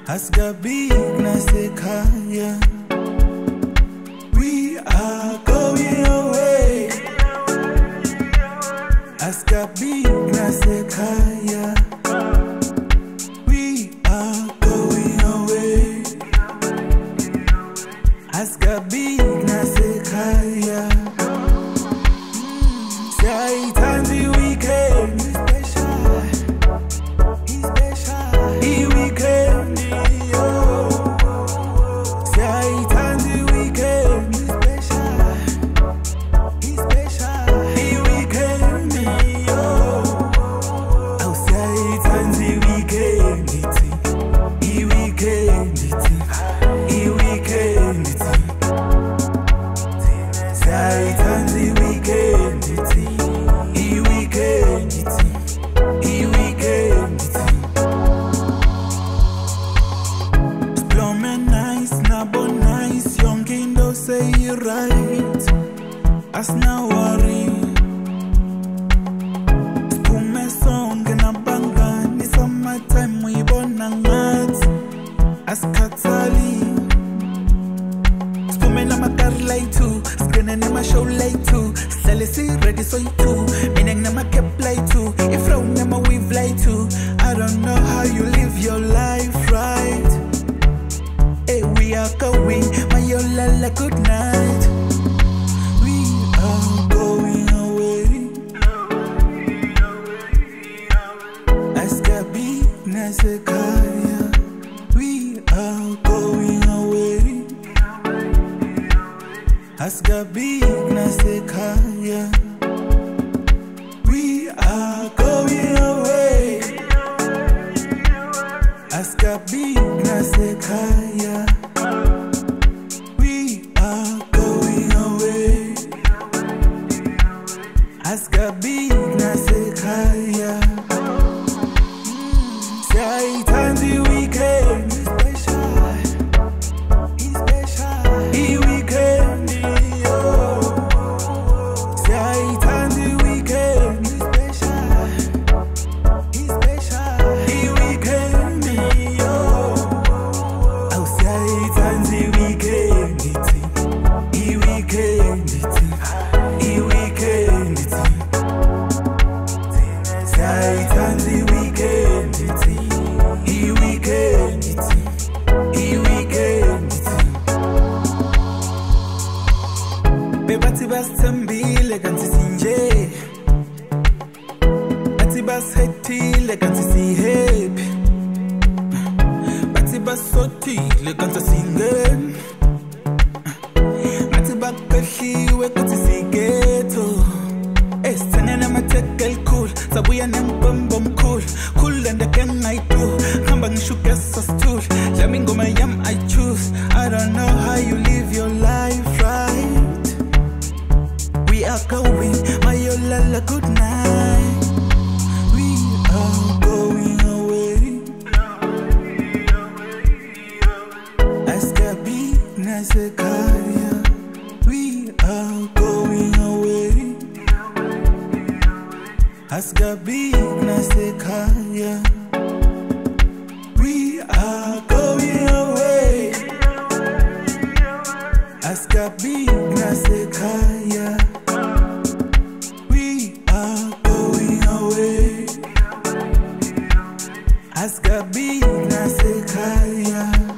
Asgabi nasekhaya. We are going away. Asgabi nasekhaya. We are going away. Asgabi nasekhaya. Siyayithanda iweekend. Say you right, as now worry. Spume song na banga ni summertime we bona ngat as katali. Spume na makar like too, skene na ma show like too. Selesi ready so you too, meaning na ma kept like too. If round na ma weave like too. I don't know how you live your life right. Hey, we are going, my yola good night. We are going away. Asgabi nasekhaya. We are going away. Asgabi nasekhaya. We are going away. Asgabi nasekhaya. We are going away. Asgabi nasekhaya. Siyayithanda iweekend. Iweekend. Siyayithanda iweekend. Iweekend. Aw siyayithanda iweekend. Iweekend. Iweekend. Siyayithanda iweekend. Iweekend. Iweekend. Bebathi basithembile kanti sinje. Bathi basithethile kanti sihappy. Bathi basothile kanti singene. Bathi bakahliwe kanti sigetho. Esithene namathekeli cool, sabuya nembombo mkhulu. Cool and again I do. Hamba ngisho ugesa stool. Lami ingoma yami I choose. I don't know how you live your life right. We are going, my yola good night. We are going away. Asgabi nasekhaya. We are going away. Asgabi nasekhaya. We are going away. Asgabi nasekhaya. We are going away. Asgabi nasekhaya.